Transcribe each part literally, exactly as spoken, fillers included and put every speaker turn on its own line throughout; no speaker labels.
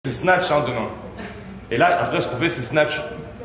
C'est snatch hein, demain. Et là, après, ce qu'on fait, c'est snatch.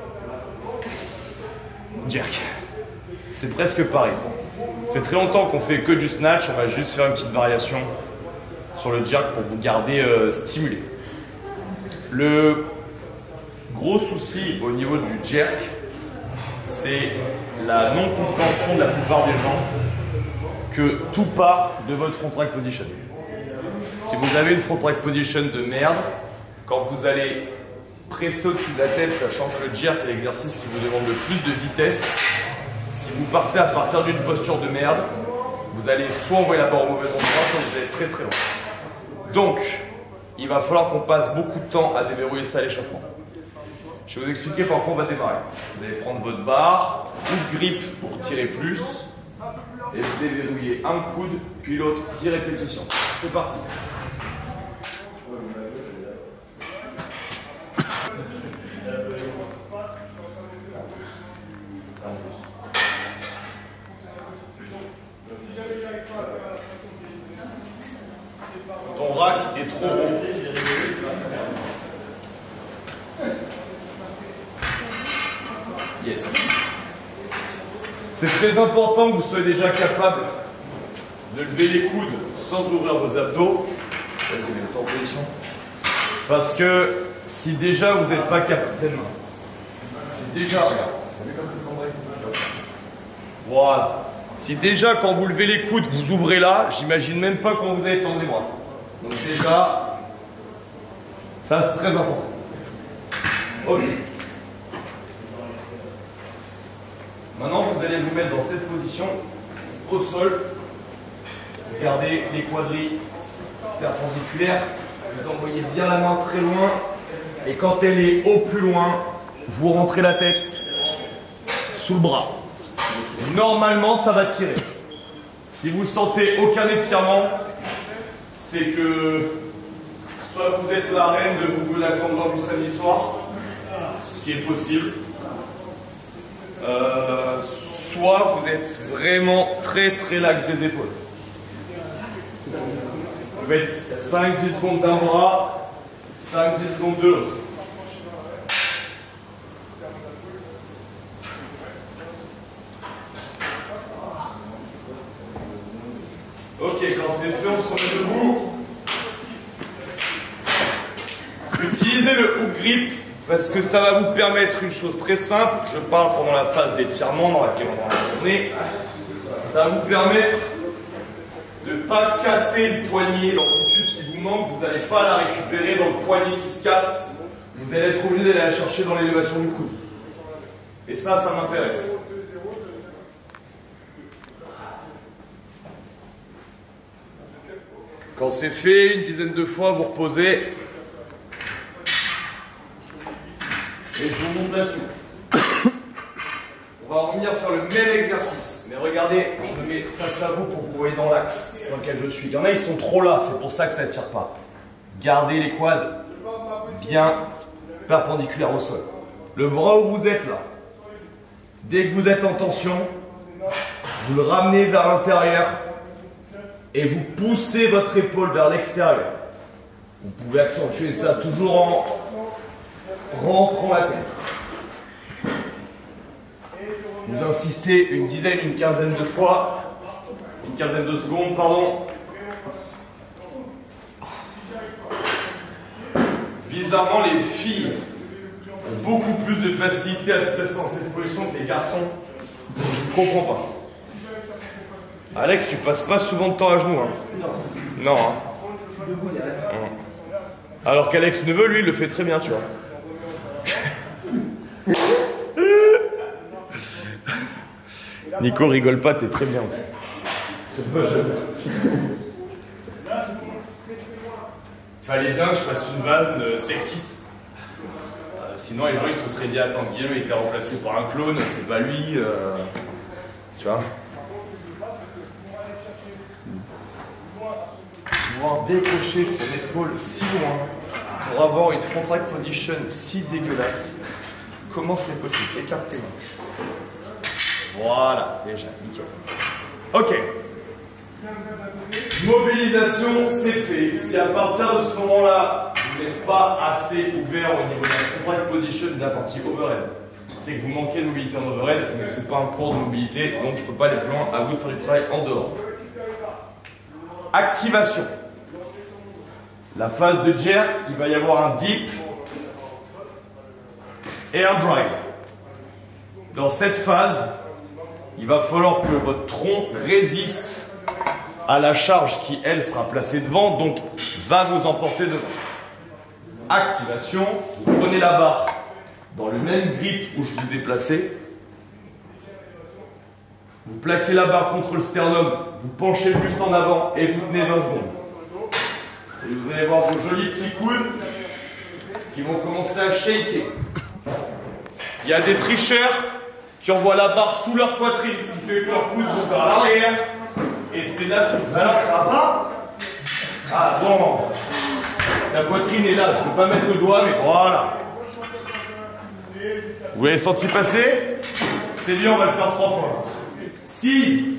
Jerk. C'est presque pareil. Ça fait très longtemps qu'on fait que du snatch. On va juste faire une petite variation sur le jerk pour vous garder euh, stimulé. Le gros souci au niveau du jerk, c'est la non-compréhension de la plupart des gens que tout part de votre front track position. Si vous avez une front track position de merde, quand vous allez presser au-dessus de la tête, sachant que le jerk est l'exercice qui vous demande le plus de vitesse, si vous partez à partir d'une posture de merde, vous allez soit envoyer la barre au mauvais endroit, soit vous allez très très loin. Donc, il va falloir qu'on passe beaucoup de temps à déverrouiller ça à l'échauffement. Je vais vous expliquer par quoi on va démarrer. Vous allez prendre votre barre, ou grip pour tirer plus, et vous déverrouillez un coude, puis l'autre, dix répétitions. C'est parti. Ton rack est trop haut. Yes. C'est très important que vous soyez déjà capable de lever les coudes sans ouvrir vos abdos. Vas-y, mets-toi en position. Parce que si déjà vous n'êtes pas capable, si déjà, regarde, voilà. Si déjà quand vous levez les coudes, vous ouvrez là, j'imagine même pas comment vous allez tendre les bras. Donc déjà, ça c'est très important. Ok. Maintenant, vous allez vous mettre dans cette position, au sol. Gardez les quadris perpendiculaires. Vous envoyez bien la main très loin. Et quand elle est au plus loin, vous rentrez la tête sous le bras. Normalement, ça va tirer. Si vous sentez aucun étirement, c'est que soit vous êtes la reine de vous la grande du samedi soir, ce qui est possible, euh, soit vous êtes vraiment très très lax des épaules. Vous faites cinq dix secondes d'un bras, cinq dix secondes de l'autre. Ok, quand c'est fait, on se remet debout. Utilisez le hook grip parce que ça va vous permettre une chose très simple. Je parle pendant la phase d'étirement dans laquelle on va tourner. Ça va vous permettre de ne pas casser le poignet, l'amplitude qui vous manque. Vous n'allez pas la récupérer dans le poignet qui se casse. Vous allez être obligé d'aller la chercher dans l'élévation du coude. Et ça, ça m'intéresse. Quand c'est fait, une dizaine de fois, vous reposez. Et je vous montre la suite. On va revenir faire le même exercice. Mais regardez, je me mets face à vous pour que vous voyez dans l'axe dans lequel je suis. Il y en a, ils sont trop là, c'est pour ça que ça ne tire pas. Gardez les quads bien perpendiculaires au sol. Le bras où vous êtes là, dès que vous êtes en tension, vous le ramenez vers l'intérieur. Et vous poussez votre épaule vers l'extérieur. Vous pouvez accentuer ça toujours en rentrant la tête. Vous insistez une dizaine, une quinzaine de fois, une quinzaine de secondes, pardon. Bizarrement, les filles ont beaucoup plus de facilité à se placer dans cette position que les garçons. Je ne comprends pas. Alex, tu passes pas souvent de temps à genoux, hein? Non, hein? Alors qu'Alex Neveu, lui, il le fait très bien, tu vois. Nico, rigole pas, t'es très bien aussi. Fallait bien que je fasse une vanne euh, sexiste. Euh, sinon, les gens, ils se seraient dit, attends, Guillaume, il était remplacé par un clone, c'est pas lui. Euh... Tu vois? Pouvoir décocher son épaule si loin pour avoir une front track position si dégueulasse. Comment c'est possible? Écartez moi. Voilà, déjà, nickel. Ok. Mobilisation, c'est fait. Si à partir de ce moment-là, vous n'êtes pas assez ouvert au niveau de la contract position de la partie overhead. C'est que vous manquez de mobilité en overhead, mais ce n'est pas un cours de mobilité, donc je ne peux pas aller plus loin, à vous de faire du travail en dehors. Activation. La phase de jerk, il va y avoir un dip et un drive. Dans cette phase, il va falloir que votre tronc résiste à la charge qui, elle, sera placée devant, donc va vous emporter devant. Activation, vous prenez la barre dans le même grip où je vous ai placé. Vous plaquez la barre contre le sternum, vous penchez le buste en avant et vous tenez vingt secondes. Et vous allez voir vos jolis petits coudes qui vont commencer à shaker. Il y a des tricheurs qui envoient la barre sous leur poitrine, ce qui fait que leurs coudes vont vers l'arrière. Et c'est là. Alors ça va pas? Ah bon. La poitrine est là, je ne peux pas mettre le doigt, mais voilà. Vous l'avez senti passer? C'est bien, on va le faire trois fois. Si,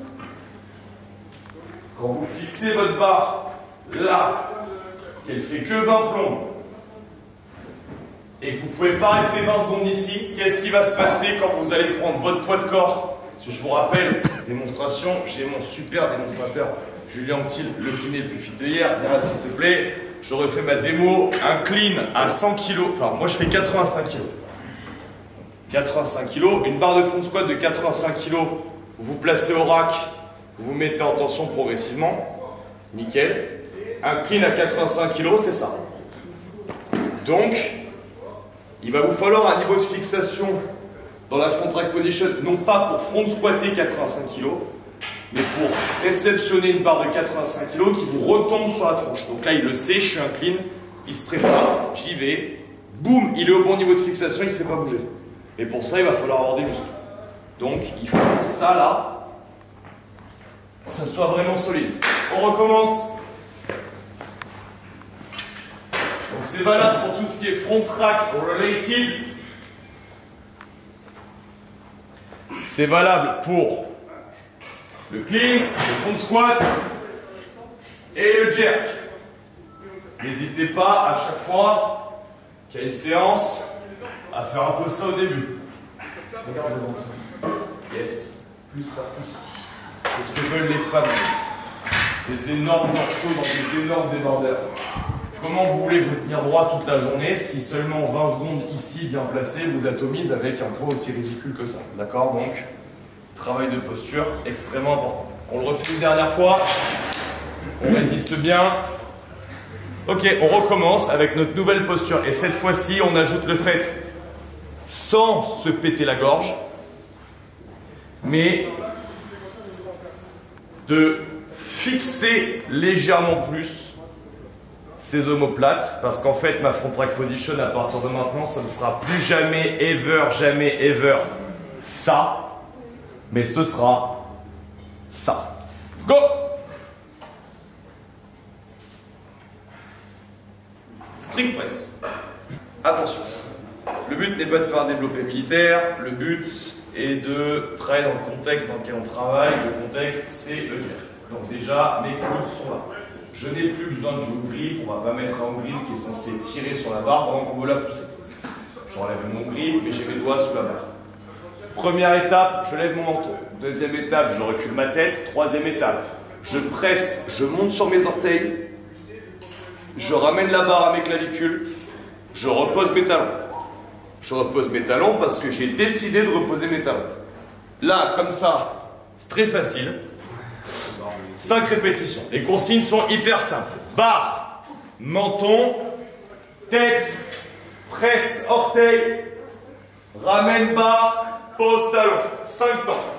quand vous fixez votre barre là, qu'elle fait que vingt plombes, et que vous ne pouvez pas rester vingt secondes ici, qu'est-ce qui va se passer quand vous allez prendre votre poids de corps? Si je vous rappelle, démonstration, j'ai mon super démonstrateur, Julien Antil, le kiné le plus fit de hier, viens là s'il te plaît. Je refais ma démo, un clean à cent kilos, enfin moi je fais quatre-vingt-cinq kilos. quatre-vingt-cinq kilos, une barre de front squat de quatre-vingt-cinq kilos, vous vous placez au rack, vous vous mettez en tension progressivement, nickel. Un clean à quatre-vingt-cinq kilos, c'est ça. Donc, il va vous falloir un niveau de fixation dans la front rack position, non pas pour front squatter quatre-vingt-cinq kilos, mais pour réceptionner une barre de quatre-vingt-cinq kilos qui vous retombe sur la tronche. Donc là, il le sait, je suis un clean, il se prépare, j'y vais, boum, il est au bon niveau de fixation, il ne se fait pas bouger. Et pour ça, il va falloir avoir des muscles. Donc, il faut que ça, là, ça soit vraiment solide. On recommence. Donc, c'est valable pour tout ce qui est front rack related. C'est valable pour le clean, le front squat et le jerk. N'hésitez pas à chaque fois qu'il y a une séance à faire un peu ça au début. Regarde devant. Yes. Plus ça, plus ça. C'est ce que veulent les femmes. Des énormes morceaux dans des énormes débardeurs. Comment vous voulez vous tenir droit toute la journée si seulement vingt secondes ici bien placées vous atomise avec un poids aussi ridicule que ça? D'accord? Donc, travail de posture extrêmement important. On le refait une dernière fois. On résiste bien. Ok, on recommence avec notre nouvelle posture. Et cette fois-ci, on ajoute le fait, sans se péter la gorge, mais de fixer légèrement plus ces omoplates, parce qu'en fait, ma front rack position, à partir de maintenant, ça ne sera plus jamais, ever, jamais, ever, ça, mais ce sera ça. Go! String press. Attention. Le but n'est pas de faire un développé militaire, le but est de travailler dans le contexte dans lequel on travaille. Le contexte, c'est le jerk. Donc déjà, mes coudes sont là. Je n'ai plus besoin de jouer au grip, on ne va pas mettre un grip qui est censé tirer sur la barre pendant qu'on veut la pousser. J'enlève mon grip, mais j'ai mes doigts sous la barre. Première étape, je lève mon menton. Deuxième étape, je recule ma tête. Troisième étape, je presse, je monte sur mes orteils. Je ramène la barre à mes clavicules. Je repose mes talons. Je repose mes talons parce que j'ai décidé de reposer mes talons. Là, comme ça, c'est très facile. cinq répétitions. Les consignes sont hyper simples. Barre, menton, tête, presse, orteil, ramène barre, pose talon. cinq temps.